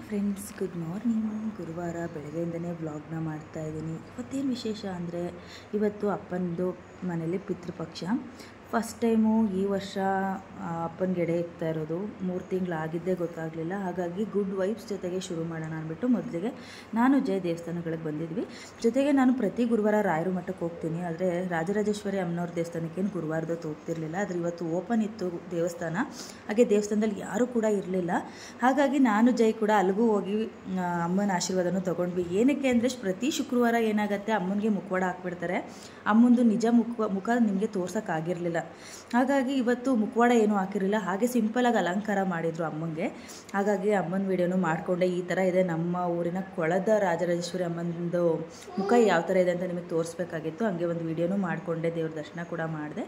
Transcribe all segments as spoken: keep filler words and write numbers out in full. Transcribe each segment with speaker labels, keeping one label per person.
Speaker 1: Friends, good morning. ಗುರುವಾರ ಬೆಳಗ್ಗೆಯಿಂದನೇ ವ್ಲಾಗ್ನ ಮಾಡ್ತಾಯಿದ್ದೀನಿ. ಇವತ್ತೇನು ವಿಶೇಷ ಅಂದರೆ, ಇವತ್ತು ಅಪ್ಪನದು ಮನೇಲಿ ಪಿತೃಪಕ್ಷ. ಫಸ್ಟ್ ಟೈಮು ಈ ವರ್ಷ ಅಪ್ಪನಿಗೆ ಎಡೆ ಇಕ್ತಾ ಇರೋದು. ಮೂರು ತಿಂಗಳಾಗಿದ್ದೇ ಗೊತ್ತಾಗಲಿಲ್ಲ. ಹಾಗಾಗಿ ಗುಡ್ ವೈಬ್ಸ್ ಜೊತೆಗೆ ಶುರು ಮಾಡೋಣ ಅಂದ್ಬಿಟ್ಟು ಮೊದಲಿಗೆ ನಾನು ಜಯ ದೇವಸ್ಥಾನಗಳಿಗೆ ಬಂದಿದ್ವಿ. ಜೊತೆಗೆ ನಾನು ಪ್ರತಿ ಗುರುವಾರ ರಾಯರ ಮಠಕ್ಕೆ ಹೋಗ್ತೀನಿ. ಆದರೆ ರಾಜರಾಜೇಶ್ವರಿ ಅಮ್ಮನವ್ರ ದೇವಸ್ಥಾನಕ್ಕೇನು ಗುರುವಾರದೊತ್ತು ಹೋಗ್ತಿರ್ಲಿಲ್ಲ. ಆದರೆ ಇವತ್ತು ಓಪನ್ ಇತ್ತು ದೇವಸ್ಥಾನ. ಹಾಗೆ ದೇವಸ್ಥಾನದಲ್ಲಿ ಯಾರೂ ಕೂಡ ಇರಲಿಲ್ಲ. ಹಾಗಾಗಿ ನಾನು ಜೈ ಕೂಡ ಅಲ್ಲಿಗೂ ಹೋಗಿ ಅಮ್ಮನ ಆಶೀರ್ವಾದನೂ ತೊಗೊಂಡ್ವಿ. ಏನಕ್ಕೆ ಅಂದರೆ, ಪ್ರತಿ ಶುಕ್ರವಾರ ಏನಾಗುತ್ತೆ, ಅಮ್ಮನಿಗೆ ಮುಖವಾಡ ಹಾಕ್ಬಿಡ್ತಾರೆ. ಅಮ್ಮಂದು ನಿಜ ಮುಖ ಮುಖ ನಿಮಗೆ ತೋರ್ಸೋಕ್ಕಾಗಿರಲಿಲ್ಲ. ಹಾಗಾಗಿ ಇವತ್ತು ಮುಖವಾಡ ಏನೂ ಹಾಕಿರಲಿಲ್ಲ. ಹಾಗೆ ಸಿಂಪಲಾಗಿ ಅಲಂಕಾರ ಮಾಡಿದರು ಅಮ್ಮಂಗೆ. ಹಾಗಾಗಿ ಅಮ್ಮನ ವಿಡಿಯೋನು ಮಾಡಿಕೊಂಡೆ. ಈ ಥರ ಇದೆ ನಮ್ಮ ಊರಿನ ಕೊಳದ ರಾಜರಾಜೇಶ್ವರಿ ಅಮ್ಮನದು ಮುಖ ಯಾವ ಥರ ಇದೆ ಅಂತ ನಿಮಗೆ ತೋರಿಸ್ಬೇಕಾಗಿತ್ತು. ಹಾಗೆ ಒಂದು ವಿಡಿಯೋನು ಮಾಡಿಕೊಂಡೆ. ದೇವ್ರ ದರ್ಶನ ಕೂಡ ಮಾಡಿದೆ.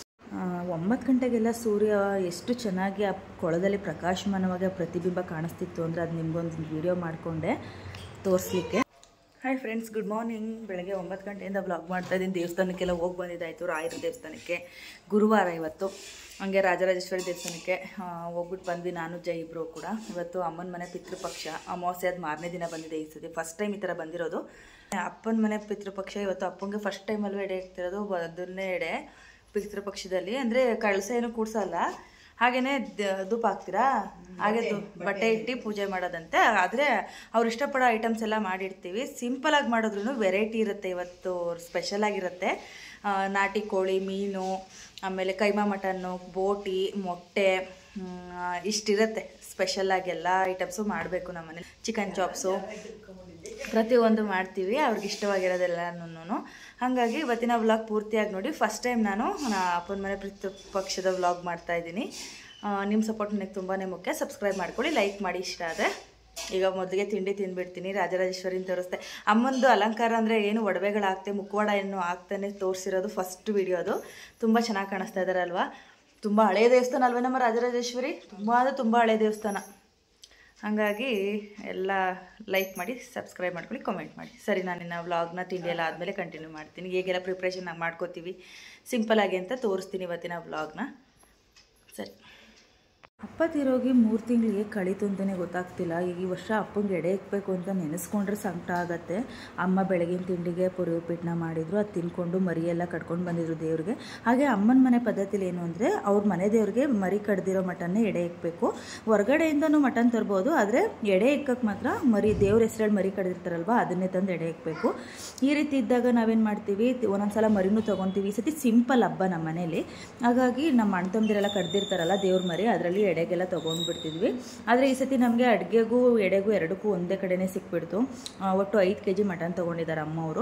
Speaker 1: ಒಂಬತ್ತು ಗಂಟೆಗೆಲ್ಲ ಸೂರ್ಯ ಎಷ್ಟು ಚೆನ್ನಾಗಿ ಆ ಕೊಳದಲ್ಲಿ ಪ್ರಕಾಶಮಾನವಾಗಿ ಪ್ರತಿಬಿಂಬ ಕಾಣಿಸ್ತಿತ್ತು ಅಂದರೆ, ಅದು ನಿಮಗೊಂದು ವಿಡಿಯೋ ಮಾಡಿಕೊಂಡೆ ತೋರಿಸ್ಲಿಕ್ಕೆ. Hi friends, good morning. ಬೆಳಗ್ಗೆ ಒಂಬತ್ತು ಗಂಟೆಯಿಂದ ವ್ಲಾಗ್ ಮಾಡ್ತಾಯಿದ್ದೀನಿ. ದೇವಸ್ಥಾನಕ್ಕೆಲ್ಲ ಹೋಗಿ ಬಂದಿದ್ದಾಯಿತು. ರಾಯರ ದೇವಸ್ಥಾನಕ್ಕೆ ಗುರುವಾರ ಇವತ್ತು. ಹಾಗೆ ರಾಜರಾಜೇಶ್ವರಿ ದೇವಸ್ಥಾನಕ್ಕೆ ಹೋಗ್ಬಿಟ್ಟು ಬಂದ್ವಿ ನಾನು ಜೈ ಇಬ್ಬರು ಕೂಡ. ಇವತ್ತು ಅಮ್ಮನ ಮನೆ ಪಿತೃಪಕ್ಷ. ಅಮಾವಾಸ್ಯೆ ಆದ ಮಾರನೇ ದಿನ ಬಂದಿದೆ ಈ ಸತಿ. ಫಸ್ಟ್ ಟೈಮ್ ಈ ಥರ ಬಂದಿರೋದು. ಅಪ್ಪನ ಮನೆ ಪಿತೃಪಕ್ಷ ಇವತ್ತು. ಅಪ್ಪಂಗೆ ಫಸ್ಟ್ ಟೈಮಲ್ಲೂ ಎಡೆ ಇಕ್ತಿರೋದು. ಅದನ್ನೇ ಎಡೆ ಪಿತೃಪಕ್ಷದಲ್ಲಿ. ಅಂದರೆ ಕಳಸ ಏನು ಕೂಡ್ಸಲ್ಲ. ಹಾಗೆಯೇ ಧೂಪ ಹಾಕ್ತೀರಾ, ಹಾಗೆ ಬಟ್ಟೆ ಇಟ್ಟು ಪೂಜೆ ಮಾಡೋದಂತೆ. ಆದರೆ ಅವ್ರು ಇಷ್ಟಪಡೋ ಐಟಮ್ಸ್ ಎಲ್ಲ ಮಾಡಿರ್ತೀವಿ. ಸಿಂಪಲಾಗಿ ಮಾಡಿದ್ರೂ ವೆರೈಟಿ ಇರುತ್ತೆ. ಇವತ್ತು ಸ್ಪೆಷಲಾಗಿರುತ್ತೆ. ನಾಟಿ ಕೋಳಿ, ಮೀನು, ಆಮೇಲೆ ಕೈಮಾ ಮಟನ್ನು, ಬೋಟಿ, ಮೊಟ್ಟೆ, ಇಷ್ಟಿರುತ್ತೆ ಸ್ಪೆಷಲಾಗಿ. ಎಲ್ಲ ಐಟಮ್ಸು ಮಾಡಬೇಕು ನಮ್ಮನೇಲಿ. ಚಿಕನ್ ಚಾಪ್ಸು ಪ್ರತಿಯೊಂದು ಮಾಡ್ತೀವಿ, ಅವ್ರಿಗೆ ಇಷ್ಟವಾಗಿರೋದೆಲ್ಲನೂ. ಹಾಗಾಗಿ ಇವತ್ತಿನ ವ್ಲಾಗ್ ಪೂರ್ತಿಯಾಗಿ ನೋಡಿ. ಫಸ್ಟ್ ಟೈಮ್ ನಾನು ಅಪ್ಪನ ಮನೆ ಪಿತೃಪಕ್ಷದ ವ್ಲಾಗ್ ಮಾಡ್ತಾಯಿದ್ದೀನಿ. ನಿಮ್ಮ ಸಪೋರ್ಟ್ ನನಗೆ ತುಂಬಾ ಮುಖ್ಯ. ಸಬ್ಸ್ಕ್ರೈಬ್ ಮಾಡ್ಕೊಳ್ಳಿ, ಲೈಕ್ ಮಾಡಿ ಇಷ್ಟ ಆದರೆ. ಈಗ ಮೊದಲಿಗೆ ತಿಂಡಿ ತಿಂದುಬಿಡ್ತೀನಿ. ರಾಜರಾಜೇಶ್ವರಿನ ತೋರಿಸ್ತೆ. ಅಮ್ಮಂದು ಅಲಂಕಾರ ಅಂದರೆ ಏನು ಒಡವೆಗಳಾಗ್ತೆ, ಮುಖವಾಡ ಏನು ಆಗ್ತಾನೆ ತೋರಿಸಿರೋದು ಫಸ್ಟ್ ವಿಡಿಯೋ ಅದು. ತುಂಬ ಚೆನ್ನಾಗಿ ಕಾಣಿಸ್ತಾ ಇದ್ದಾರೆ ಅಲ್ವಾ. ತುಂಬ ಹಳೆಯ ದೇವಸ್ಥಾನ ಅಲ್ವೇ ನಮ್ಮ ರಾಜರಾಜೇಶ್ವರಿ. ತುಂಬ ಅಂದರೆ ತುಂಬ ಹಳೆಯ ದೇವಸ್ಥಾನ. ಹಾಗಾಗಿ ಎಲ್ಲ ಲೈಕ್ ಮಾಡಿ, ಸಬ್ಸ್ಕ್ರೈಬ್ ಮಾಡ್ಕೊಳ್ಳಿ, ಕಾಮೆಂಟ್ ಮಾಡಿ. ಸರಿ, ನಾನು ಇನ್ನು ವ್ಲಾಗ್ನ ತಿಂಡಿ ಎಲ್ಲ ಆದಮೇಲೆ ಕಂಟಿನ್ಯೂ ಮಾಡ್ತೀನಿ. ಹೇಗೆಲ್ಲ ಪ್ರಿಪ್ರೇಷನ್ ನಾವು ಮಾಡ್ಕೋತೀವಿ ಸಿಂಪಲಾಗಿ ಅಂತ ತೋರಿಸ್ತೀನಿ ಇವತ್ತಿನ ವ್ಲಾಗ್ನ. ಸರಿ. ಅಪ್ಪ ತೀರೋಗಿ ಮೂರು ತಿಂಗಳಿಗೆ ಕಳೀತು ಅಂತಲೇ ಗೊತ್ತಾಗ್ತಿಲ್ಲ. ಈಗ ಈ ವರ್ಷ ಅಪ್ಪಂಗೆ ಎಡೆ ಇಕ್ಬೇಕು ಅಂತ ನೆನೆಸ್ಕೊಂಡ್ರೆ ಸಂಕಟ ಆಗುತ್ತೆ. ಅಮ್ಮ ಬೆಳಗಿನ ತಿಂಡಿಗೆ ಪುರಿ ಉಪ್ಪಿಟ್ಟನ್ನ ಮಾಡಿದ್ರು. ಅದು ತಿನ್ಕೊಂಡು ಮರಿಯೆಲ್ಲ ಕಟ್ಕೊಂಡು ಬಂದಿದ್ರು ದೇವ್ರಿಗೆ. ಹಾಗೆ ಅಮ್ಮನ ಮನೆ ಪದ್ಧತಿಲಿ ಏನು ಅಂದರೆ, ಅವ್ರ ಮನೆ ದೇವ್ರಿಗೆ ಮರಿ ಕಡ್ದಿರೋ ಮಟನ್ನೇ ಎಡೆ ಇಕ್ಕಬೇಕು. ಹೊರಗಡೆಯಿಂದನೂ ಮಟನ್ ತರ್ಬೋದು, ಆದರೆ ಎಡೆ ಇಕ್ಕಕ್ಕೆ ಮಾತ್ರ ಮರಿ, ದೇವ್ರ ಹೆಸರಲ್ಲಿ ಮರಿ ಕಡ್ದಿರ್ತಾರಲ್ವ, ಅದನ್ನೇ ತಂದು ಎಡೆ ಇಕ್ಕಬೇಕು. ಈ ರೀತಿ ಇದ್ದಾಗ ನಾವೇನು ಮಾಡ್ತೀವಿ, ಒಂದೊಂದು ಸಲ ಮರಿನೂ ತೊಗೊತೀವಿ. ಈ ಸತಿ ಸಿಂಪಲ್ ಹಬ್ಬ ನಮ್ಮ ಮನೇಲಿ. ಹಾಗಾಗಿ ನಮ್ಮ ಅಣ್ಣ ತಮ್ಮದಿರೆಲ್ಲ ಕಡ್ದಿರ್ತಾರಲ್ಲ ದೇವ್ರ ಮರಿ, ಅದರಲ್ಲಿ ಎಡೆಗೆಲ್ಲ ತೊಗೊಂಡ್ಬಿಡ್ತಿದ್ವಿ. ಆದರೆ ಈ ಸತಿ ನಮಗೆ ಅಡುಗೆಗೂ ಎಡೆಗೂ ಎರಡಕ್ಕೂ ಒಂದೇ ಕಡೆನೇ ಸಿಕ್ಬಿಡ್ತು. ಒಟ್ಟು ಐದು ಕೆ ಜಿ ಮಟನ್ ತೊಗೊಂಡಿದ್ದಾರೆ ಅಮ್ಮವರು.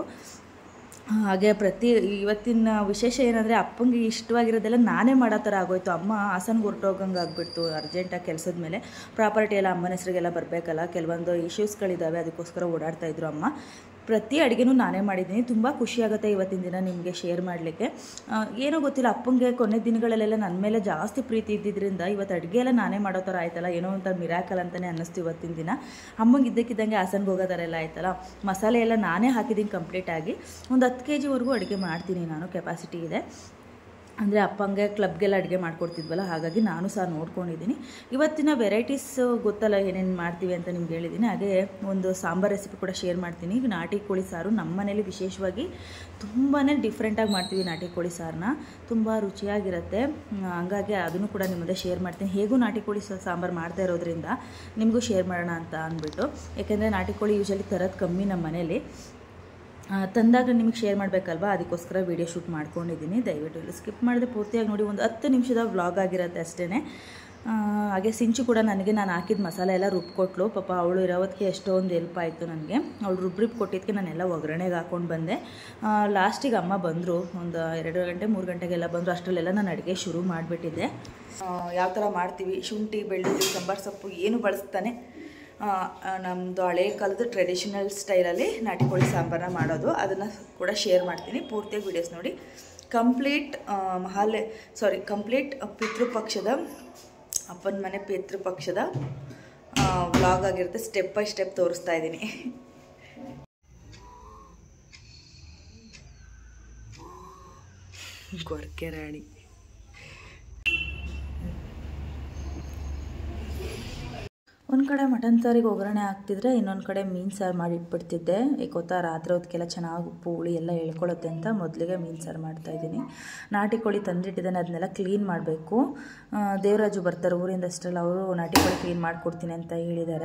Speaker 1: ಹಾಗೆ ಪ್ರತಿ ಇವತ್ತಿನ ವಿಶೇಷ ಏನಂದರೆ, ಅಪ್ಪಂಗೆ ಇಷ್ಟವಾಗಿರೋದೆಲ್ಲ ನಾನೇ ಮಾಡೋ ಥರ ಆಗೋಯ್ತು. ಅಮ್ಮ ಹಾಸನ್ಗೆ ಹೊರಟೋಗಂಗೆ ಆಗಿಬಿಡ್ತು ಅರ್ಜೆಂಟಾಗಿ ಕೆಲಸದ ಮೇಲೆ. ಪ್ರಾಪರ್ಟಿ ಎಲ್ಲ ಅಮ್ಮನ ಹೆಸರಿಗೆಲ್ಲ ಬರಬೇಕಲ್ಲ, ಕೆಲವೊಂದು ಇಶ್ಯೂಸ್ಗಳಿದ್ದಾವೆ, ಅದಕ್ಕೋಸ್ಕರ ಓಡಾಡ್ತಾಯಿದ್ರು ಅಮ್ಮ. ಪ್ರತಿ ಅಡುಗೆನೂ ನಾನೇ ಮಾಡಿದ್ದೀನಿ. ತುಂಬ ಖುಷಿಯಾಗುತ್ತೆ ಇವತ್ತಿನ ದಿನ ನಿಮಗೆ ಶೇರ್ ಮಾಡಲಿಕ್ಕೆ. ಏನೋ ಗೊತ್ತಿಲ್ಲ, ಅಪ್ಪಂಗೆ ಕೊನೆ ದಿನಗಳಲ್ಲೆಲ್ಲ ನನ್ನ ಮೇಲೆ ಜಾಸ್ತಿ ಪ್ರೀತಿ ಇದ್ದಿದ್ದರಿಂದ ಇವತ್ತು ಅಡುಗೆ ಎಲ್ಲ ನಾನೇ ಮಾಡೋ ಥರ ಆಯ್ತಲ್ಲ, ಏನೋ ಒಂಥರ ಮಿರಾಕಲ್ ಅಂತಲೇ ಅನ್ನಿಸ್ತು ಇವತ್ತಿನ ದಿನ. ಅಮ್ಮಂಗೆ ಇದ್ದಕ್ಕಿದ್ದಂಗೆ ಹಾಸನ್ಗೆ ಹೋಗೋ ಥರ ಎಲ್ಲ ಆಯ್ತಲ್ಲ. ಮಸಾಲೆ ಎಲ್ಲ ನಾನೇ ಹಾಕಿದ್ದೀನಿ ಕಂಪ್ಲೀಟಾಗಿ. ಒಂದು ಹತ್ತು ಕೆ ಜಿವರೆಗೂ ಅಡುಗೆ ಮಾಡ್ತೀನಿ ನಾನು, ಕೆಪಾಸಿಟಿ ಇದೆ. ಅಂದರೆ ಅಪ್ಪಂಗೆ ಕ್ಲಬ್ಗೆಲ್ಲ ಅಡುಗೆ ಮಾಡ್ಕೊಡ್ತಿದ್ವಲ್ಲ, ಹಾಗಾಗಿ ನಾನು ಸಹ ನೋಡ್ಕೊಂಡಿದ್ದೀನಿ. ಇವತ್ತಿನ ವೆರೈಟೀಸ್ ಗೊತ್ತಲ್ಲ ಏನೇನು ಮಾಡ್ತೀವಿ ಅಂತ ನಿಮ್ಗೆ ಹೇಳಿದ್ದೀನಿ. ಹಾಗೆ ಒಂದು ಸಾಂಬಾರು ರೆಸಿಪಿ ಕೂಡ ಶೇರ್ ಮಾಡ್ತೀನಿ. ಈಗ ನಾಟಿ ಕೋಳಿ ಸಾರು ನಮ್ಮ ಮನೇಲಿ ವಿಶೇಷವಾಗಿ ತುಂಬಾ ಡಿಫ್ರೆಂಟಾಗಿ ಮಾಡ್ತೀವಿ. ನಾಟಿ ಕೋಳಿ ಸಾರನ್ನ ತುಂಬ ರುಚಿಯಾಗಿರುತ್ತೆ. ಹಂಗಾಗಿ ಅದನ್ನು ಕೂಡ ನಿಮ್ಮ ಮುಂದೆ ಶೇರ್ ಮಾಡ್ತೀನಿ. ಹೇಗೂ ನಾಟಿ ಕೋಳಿ ಸಾಂಬಾರು ಮಾಡ್ತಾ ಇರೋದ್ರಿಂದ ನಿಮಗೂ ಶೇರ್ ಮಾಡೋಣ ಅಂತ ಅಂದ್ಬಿಟ್ಟು. ಯಾಕೆಂದರೆ ನಾಟಿ ಕೋಳಿ ಯೂಶಲಿ ತರೋದು ಕಮ್ಮಿ ನಮ್ಮ ಮನೇಲಿ. ತಂದಾಗ ನಿಮಗೆ ಶೇರ್ ಮಾಡಬೇಕಲ್ವ, ಅದಕ್ಕೋಸ್ಕರ ವೀಡಿಯೋ ಶೂಟ್ ಮಾಡ್ಕೊಂಡಿದ್ದೀನಿ. ದಯವಿಟ್ಟು ಇಲ್ಲಿ ಸ್ಕಿಪ್ ಮಾಡಿದೆ ಪೂರ್ತಿಯಾಗಿ ನೋಡಿ. ಒಂದು ಹತ್ತು ನಿಮಿಷದ ವ್ಲಾಗ್ ಆಗಿರುತ್ತೆ ಅಷ್ಟೇ. ಹಾಗೆ ಸಿಂಚು ಕೂಡ ನನಗೆ ನಾನು ಹಾಕಿದ ಮಸಾಲೆ ಎಲ್ಲ ರುಬ್ಕೊಟ್ಲು. ಪಾಪ ಅವಳು ಇರೋದಕ್ಕೆ ಎಷ್ಟೊಂದು ಹೆಲ್ಪ್ ಆಯಿತು ನನಗೆ. ಅವಳು ರುಬ್ರಿಬ್ ಕೊಟ್ಟಿದ್ದಕ್ಕೆ ನಾನೆಲ್ಲ ಒಗ್ಗರಣೆಗೆ ಹಾಕ್ಕೊಂಡು ಬಂದೆ. ಲಾಸ್ಟಿಗೆ ಅಮ್ಮ ಬಂದರು. ಒಂದು ಎರಡು ಗಂಟೆ ಮೂರು ಗಂಟೆಗೆಲ್ಲ ಬಂದರು. ಅಷ್ಟರಲ್ಲೆಲ್ಲ ನಾನು ಅಡುಗೆ ಶುರು ಮಾಡಿಬಿಟ್ಟಿದ್ದೆ. ಯಾವ ಥರ ಮಾಡ್ತೀವಿ, ಶುಂಠಿ, ಬೆಳ್ಳುಳ್ಳಿ, ಸಾಂಬಾರು ಸೊಪ್ಪು ಏನು ಬಳಸ್ತಾನೆ ನಮ್ಮದು ಹಳೆ ಕಾಲದ ಟ್ರೆಡಿಷನಲ್ ಸ್ಟೈಲಲ್ಲಿ ನಾಟಿ ಕೋಳಿ ಸಾಂಬಾರನ್ನ ಮಾಡೋದು, ಅದನ್ನು ಕೂಡ ಶೇರ್ ಮಾಡ್ತೀನಿ. ಪೂರ್ತಿಯಾಗಿ ವೀಡಿಯೋಸ್ ನೋಡಿ. ಕಂಪ್ಲೀಟ್ ಮಹಾಲೆ ಸಾರಿ ಕಂಪ್ಲೀಟ್ ಪಿತೃಪಕ್ಷದ, ಅಪ್ಪನ ಮನೆ ಪಿತೃಪಕ್ಷದ ವ್ಲಾಗ್ ಆಗಿರುತ್ತೆ. ಸ್ಟೆಪ್ ಬೈ ಸ್ಟೆಪ್ ತೋರಿಸ್ತಾ ಇದ್ದೀನಿ. ಗೊರ್ಕೆ ರಾಣಿ ಒಂದು ಕಡೆ ಮಟನ್ ಸಾರಿಗೆ ಒಗ್ಗರಣೆ ಹಾಕ್ತಿದ್ರೆ ಇನ್ನೊಂದು ಕಡೆ ಮೀನು ಸಾರು ಮಾಡಿ ಇಟ್ಬಿಡ್ತಿದ್ದೆ. ಈಗ ಗೊತ್ತಾ ರಾತ್ರಿ ಹೊತ್ತಿಗೆಲ್ಲ ಚೆನ್ನಾಗಿ ಉಪ್ಪು ಹುಳಿ ಎಲ್ಲ ಎಳ್ಕೊಳ್ಳುತ್ತೆ ಅಂತ ಮೊದಲಿಗೆ ಮೀನು ಸಾರು ಮಾಡ್ತಾಯಿದ್ದೀನಿ. ನಾಟಿ ಕೋಳಿ ತಂದಿಟ್ಟಿದ್ದಾನೆ, ಅದನ್ನೆಲ್ಲ ಕ್ಲೀನ್ ಮಾಡಬೇಕು. ದೇವರಾಜು ಬರ್ತಾರೆ ಊರಿಂದ ಅಷ್ಟರಲ್ಲಿ, ಅವರು ನಾಟಿ ಕೋಳಿ ಕ್ಲೀನ್ ಮಾಡಿಕೊಡ್ತೀನಿ ಅಂತ ಹೇಳಿದ್ದಾರೆ.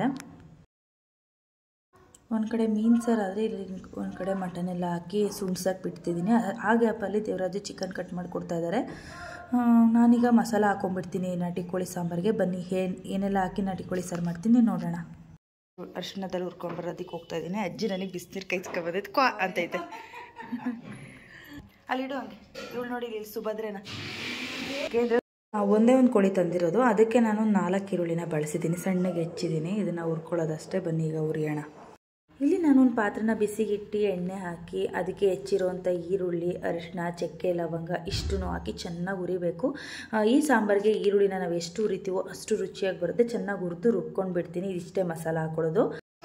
Speaker 1: ಒಂದು ಕಡೆ ಮೀನು ಸಾರು ಆದರೆ ಇಲ್ಲಿ ಒಂದು ಕಡೆ ಮಟನ್ ಎಲ್ಲ ಹಾಕಿ ಸುಣ್ಸಕ್ಕೆ ಬಿಡ್ತಿದ್ದೀನಿ. ಆ ಗ್ಯಾಪಲ್ಲಿ ದೇವರಾಜು ಚಿಕನ್ ಕಟ್ ಮಾಡಿ ಕೊಡ್ತಾ ಇದ್ದಾರೆ. ನಾನೀಗ ಮಸಾಲ ಹಾಕೊಂಡ್ಬಿಡ್ತೀನಿ ನಾಟಿ ಕೋಳಿ ಸಾಂಬಾರಿಗೆ. ಬನ್ನಿ ಏನು ಏನೆಲ್ಲ ಹಾಕಿ ನಾಟಿ ಕೋಳಿ ಸಾರು ಮಾಡ್ತೀನಿ ನೋಡೋಣ. ಅರ್ಶಿಣದಲ್ಲಿ ಹುರ್ಕೊಂಡು ಬರೋದಕ್ಕೆ ಹೋಗ್ತಾ ಇದ್ದೀನಿ. ಅಜ್ಜಿ ನನಗೆ ಬಿಸಿನೀರು ಕೈಸ್ಕೊಬೋದೈತೆ ಕ್ವಾ ಅಂತೈತೆ. ಅಲ್ಲಿಡು ಹಂಗೆ ಇವಳು ನೋಡಿ ಇಲ್ಲಿ ಸುಭದ್ರೇನ ಒಂದೇ ಒಂದು ಕೋಳಿ ತಂದಿರೋದು, ಅದಕ್ಕೆ ನಾನು ನಾಲ್ಕು ಈರುಳ್ಳಿನ ಬಳಸಿದ್ದೀನಿ, ಸಣ್ಣಗೆ ಹೆಚ್ಚಿದ್ದೀನಿ. ಇದನ್ನು ಹುರ್ಕೊಳ್ಳೋದಷ್ಟೇ. ಬನ್ನಿ ಈಗ ಹುರಿಯೋಣ. ಇಲ್ಲಿ ನಾನೊಂದು ಪಾತ್ರೆನ ಬಿಸಿಗಿಟ್ಟು ಎಣ್ಣೆ ಹಾಕಿ ಅದಕ್ಕೆ ಹೆಚ್ಚಿರುವಂಥ ಈರುಳ್ಳಿ, ಅರಿಶಿನ, ಚಕ್ಕೆ, ಲವಂಗ ಇಷ್ಟನ್ನು ಹಾಕಿ ಚೆನ್ನಾಗಿ ಹುರಿಬೇಕು. ಈ ಸಾಂಬಾರಿಗೆ ಈರುಳ್ಳಿನ ನಾವು ಎಷ್ಟು ಹುರಿತೀವೋ ಅಷ್ಟು ರುಚಿಯಾಗಿ ಬರುತ್ತೆ. ಚೆನ್ನಾಗಿ ಹುರಿದು ರುಬ್ಕೊಂಡು ಬಿಡ್ತೀನಿ. ಇಷ್ಟೇ ಮಸಾಲ ಹಾಕ್ಕೊಳ್ಳೋದು.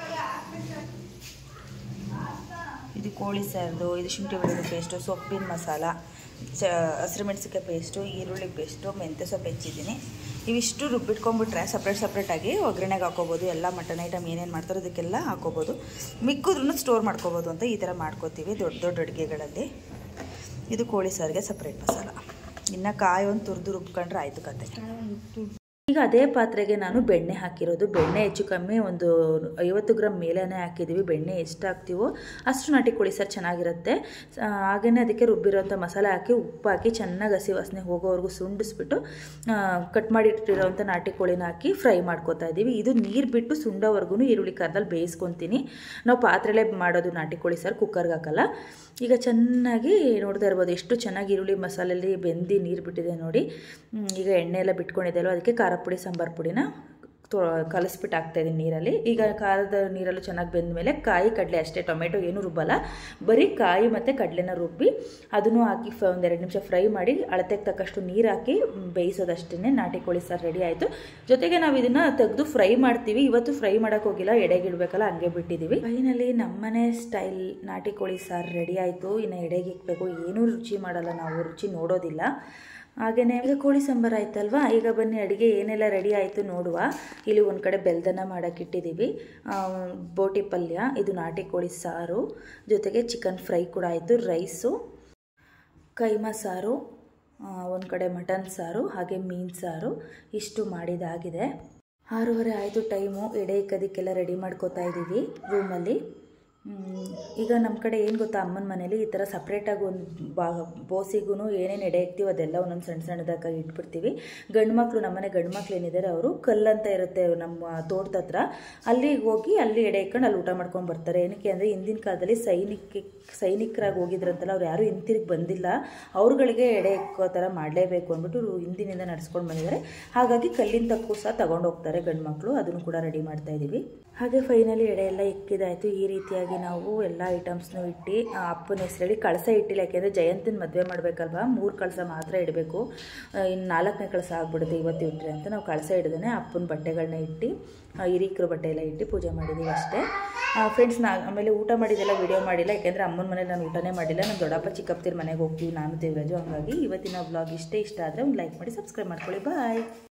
Speaker 1: ಇದು ಕೋಳಿ ಸಾರದು, ಇದು ಶುಂಠಿ ಬೆಳ್ಳುಳ್ಳಿ ಪೇಸ್ಟು, ಸೊಪ್ಪಿನ ಮಸಾಲ, ಚ ಹಸಿರುಮೆಣಸಿಕಾಯಿ ಪೇಸ್ಟು, ಈರುಳ್ಳಿ ಪೇಸ್ಟು, ಮೆಂತ್ಯ ಸೊಪ್ಪು ಹೆಚ್ಚಿದ್ದೀನಿ. ಇವಿಷ್ಟು ರುಬ್ಬಿಟ್ಕೊಂಡ್ಬಿಟ್ರೆ ಸಪ್ರೇಟ್ ಸಪ್ರೇಟಾಗಿ ಒಗ್ಗರಣೆಗೆ ಹಾಕೋಬೋದು. ಎಲ್ಲ ಮಟನ್ ಐಟಮ್ ಏನೇನು ಮಾಡ್ತಾರೋ ಅದಕ್ಕೆಲ್ಲ ಹಾಕೋಬೋದು. ಮಿಕ್ಕಿದ್ರೂ ಸ್ಟೋರ್ ಮಾಡ್ಕೋಬೋದು ಅಂತ ಈ ಥರ ಮಾಡ್ಕೋತೀವಿ ದೊಡ್ಡ ದೊಡ್ಡ ಅಡುಗೆಗಳಲ್ಲಿ. ಇದು ಕೋಳಿ ಸಾರಿಗೆ ಸಪ್ರೇಟ್ ಮಸಾಲ. ಇನ್ನು ಕಾಯಿ ಒಂದು ತುರಿದು ರುಬ್ಕೊಂಡ್ರೆ ಆಯಿತು ಕತೆ. ಈಗ ಅದೇ ಪಾತ್ರೆಗೆ ನಾನು ಬೆಣ್ಣೆ ಹಾಕಿರೋದು. ಬೆಣ್ಣೆ ಹೆಚ್ಚು ಕಮ್ಮಿ ಒಂದು ಐವತ್ತು ಗ್ರಾಮ್ ಮೇಲೇ ಹಾಕಿದ್ದೀವಿ. ಬೆಣ್ಣೆ ಎಷ್ಟು ಹಾಕ್ತೀವೋ ಅಷ್ಟು ನಾಟಿ ಕೋಳಿ ಸಾರು ಚೆನ್ನಾಗಿರುತ್ತೆ. ಹಾಗೆಯೇ ಅದಕ್ಕೆ ರುಬ್ಬಿರೋಂಥ ಮಸಾಲೆ ಹಾಕಿ ಉಪ್ಪು ಹಾಕಿ ಚೆನ್ನಾಗಿ ಹಸಿ ವಾಸನೆ ಹೋಗೋವರೆಗೂ ಸುಂಡಿಸ್ಬಿಟ್ಟು ಕಟ್ ಮಾಡಿಟ್ಟಿರೋವಂಥ ನಾಟಿ ಕೋಳಿನ ಹಾಕಿ ಫ್ರೈ ಮಾಡ್ಕೊತಾ ಇದ್ದೀವಿ. ಇದು ನೀರು ಬಿಟ್ಟು ಸುಂಡೋವರೆಗೂ ಈರುಳ್ಳಿ ಖಾರದಲ್ಲಿ ಬೇಯಿಸ್ಕೊತೀನಿ. ನಾವು ಪಾತ್ರೆಲೇ ಮಾಡೋದು ನಾಟಿ ಕೋಳಿ ಸಾರು, ಕುಕ್ಕರ್ಗೆ ಹಾಕಲ್ಲ. ಈಗ ಚೆನ್ನಾಗಿ ನೋಡ್ತಾ ಇರ್ಬೋದು ಎಷ್ಟು ಚೆನ್ನಾಗಿ ಈರುಳ್ಳಿ ಮಸಾಲೆಯಲ್ಲಿ ಬೆಂದು ನೀರು ಬಿಟ್ಟಿದೆ ನೋಡಿ. ಈಗ ಎಣ್ಣೆ ಎಲ್ಲ ಬಿಟ್ಕೊಂಡಿದೆ ಅಲ್ವ, ಅದಕ್ಕೆ ಖಾರ ಪುಡಿ ಸಾಂಬಾರು ಪುಡಿನ ತೊ ಕಲಿಸ್ಬಿಟ್ಟು ಹಾಕ್ತಾಯಿದ್ದೀನಿ ನೀರಲ್ಲಿ. ಈಗ ಖಾರದ ನೀರಲ್ಲೂ ಚೆನ್ನಾಗಿ ಬೆಂದ ಮೇಲೆ ಕಾಯಿ ಕಡಲೆ ಅಷ್ಟೇ, ಟೊಮೆಟೊ ಏನೂ ರುಬ್ಬಲ್ಲ, ಬರೀ ಕಾಯಿ ಮತ್ತು ಕಡಲೆನ ರುಬ್ಬಿ ಅದನ್ನು ಹಾಕಿ ಫ ಒಂದೆರಡು ನಿಮಿಷ ಫ್ರೈ ಮಾಡಿ ಅಳತೆಗೆ ತಕ್ಕಷ್ಟು ನೀರು ಹಾಕಿ ಬೇಯಿಸೋದಷ್ಟೇ. ನಾಟಿ ಕೋಳಿ ಸಾರು ರೆಡಿ ಆಯಿತು. ಜೊತೆಗೆ ನಾವು ಇದನ್ನು ತೆಗೆದು ಫ್ರೈ ಮಾಡ್ತೀವಿ. ಇವತ್ತು ಫ್ರೈ ಮಾಡೋಕ್ಕೆ ಹೋಗಿಲ್ಲ, ಎಡೆಗಿಡಬೇಕಲ್ಲ ಹಂಗೆ ಬಿಟ್ಟಿದ್ದೀವಿ. ಫೈನಲಿ ನಮ್ಮನೆ ಸ್ಟೈಲ್ ನಾಟಿ ಕೋಳಿ ಸಾರು ರೆಡಿ ಆಯಿತು. ಇನ್ನು ಎಡೆಗೆ ಇಕ್ಬೇಕು, ಏನೂ ರುಚಿ ಮಾಡಲ್ಲ ನಾವು, ರುಚಿ ನೋಡೋದಿಲ್ಲ. ಹಾಗೆಯೇ ಈಗ ಕೋಳಿ ಸಾಂಬಾರು ಆಯ್ತಲ್ವಾ. ಈಗ ಬನ್ನಿ ಅಡುಗೆ ಏನೆಲ್ಲ ರೆಡಿ ಆಯಿತು ನೋಡುವ. ಇಲ್ಲಿ ಒಂದು ಕಡೆ ಬೆಲ್ದನ್ನ ಮಾಡೋಕ್ಕಿಟ್ಟಿದ್ದೀವಿ, ಬೋಟಿ ಪಲ್ಯ, ಇದು ನಾಟಿ ಕೋಳಿ ಸಾರು, ಜೊತೆಗೆ ಚಿಕನ್ ಫ್ರೈ ಕೂಡ ಆಯಿತು, ರೈಸು, ಕೈಮಾ ಸಾರು, ಒಂದು ಕಡೆ ಮಟನ್ ಸಾರು, ಹಾಗೆ ಮೀನು ಸಾರು, ಇಷ್ಟು ಮಾಡಿದಾಗಿದೆ. ಆರೂವರೆ ಆಯಿತು ಟೈಮು. ಎಡೆ ಇಕ್ಕೋದಕ್ಕೆಲ್ಲ ರೆಡಿ ಮಾಡ್ಕೋತಾ ಇದ್ದೀವಿ ರೂಮಲ್ಲಿ. ಈಗ ನಮ್ಮ ಕಡೆ ಏನು ಗೊತ್ತಾ, ಅಮ್ಮನ ಮನೇಲಿ ಈ ಥರ ಸಪ್ರೇಟಾಗಿ ಒಂದು ಬಾ ಬೋಸಿಗೂ ಏನೇನು ಎಡೆ ಇಕ್ತೀವಿ ಅದೆಲ್ಲ ಒಂದೊಂದು ಸಣ್ಣ ಸಣ್ಣದಾಗಿ ಇಟ್ಬಿಡ್ತೀವಿ. ಗಂಡು ಮಕ್ಕಳು, ನಮ್ಮನೆ ಗಂಡು ಮಕ್ಳು ಏನಿದ್ದಾರೆ ಅವರು ಕಲ್ಲಂತ ಇರುತ್ತೆ ನಮ್ಮ ತೋಟದ ಹತ್ರ, ಅಲ್ಲಿಗೆ ಹೋಗಿ ಅಲ್ಲಿ ಎಡೆ ಇಕ್ಕೊಂಡು ಅಲ್ಲಿ ಊಟ ಮಾಡ್ಕೊಂಡು ಬರ್ತಾರೆ. ಏನಕ್ಕೆ ಅಂದರೆ ಹಿಂದಿನ ಕಾಲದಲ್ಲಿ ಸೈನಿಕ ಸೈನಿಕರಾಗಿ ಹೋಗಿದ್ರಂತಲ್ಲ, ಅವ್ರು ಯಾರೂ ಹಿಂತಿರುಗಿ ಬಂದಿಲ್ಲ, ಅವ್ರುಗಳಿಗೆ ಎಡೆ ಇಕ್ಕೋ ಥರ ಮಾಡಲೇಬೇಕು ಅಂದ್ಬಿಟ್ಟು ಹಿಂದಿನಿಂದ ನಡೆಸ್ಕೊಂಡು ಬಂದಿದ್ದಾರೆ. ಹಾಗಾಗಿ ಕಲ್ಲಿನ ತಕ್ಕೂ ಸಹ ತಗೊಂಡು ಹೋಗ್ತಾರೆ ಗಂಡು ಮಕ್ಕಳು, ಅದನ್ನು ಕೂಡ ರೆಡಿ ಮಾಡ್ತಾಯಿದ್ದೀವಿ. ಹಾಗೆ ಫೈನಲಿ ಎಡೆ ಎಲ್ಲ ಇಕ್ಕಿದಾಯಿತು. ಈ ರೀತಿಯಾಗಿ ನಾವು ಎಲ್ಲ ಐಟಮ್ಸ್ನೂ ಇಟ್ಟು ಅಪ್ಪನ ಹೆಸರಲ್ಲಿ ಕಳಸ ಇಟ್ಟಿಲ್ಲ, ಯಾಕೆಂದರೆ ಜಯಂತಿನ ಮದುವೆ ಮಾಡಬೇಕಲ್ವ, ಮೂರು ಕಳಸ ಮಾತ್ರ ಇಡಬೇಕು, ಇನ್ನು ನಾಲ್ಕನೇ ಕಳಸ ಆಗ್ಬಿಡುತ್ತೆ ಇವತ್ತು ಇಟ್ಟರೆ ಅಂತ ನಾವು ಕಳಸ ಹಿಡ್ದೇ ಅಪ್ಪನ ಬಟ್ಟೆಗಳನ್ನ ಇಟ್ಟು ಹಿರೀಕರು ಬಟ್ಟೆ ಎಲ್ಲ ಇಟ್ಟು ಪೂಜೆ ಮಾಡಿದ್ದೀವಿ ಅಷ್ಟೇ. ಫ್ರೆಂಡ್ಸ್, ನಾ ಆಮೇಲೆ ಊಟ ಮಾಡಿದ್ದೆಲ್ಲ ವಿಡಿಯೋ ಮಾಡಿಲ್ಲ, ಯಾಕೆಂದರೆ ಅಮ್ಮನ ಮನೇಲಿ ನಾನು ಊಟನೇ ಮಾಡಿಲ್ಲ. ನಮ್ಮ ದೊಡ್ಡಪ್ಪ ಚಿಕ್ಕಪ್ಪತಿರ ಮನೆಗೆ ಹೋಗ್ತೀವಿ ನಾನು ದೇವರಾಜು. ಹಾಗಾಗಿ ಇವತ್ತಿನ ವ್ಲಾಗ್ ಇಷ್ಟೇ. ಇಷ್ಟ ಆದರೆ ಒಂದು ಲೈಕ್ ಮಾಡಿ ಸಬ್ಸ್ಕ್ರೈಬ್ ಮಾಡ್ಕೊಳ್ಳಿ. ಬಾಯ್.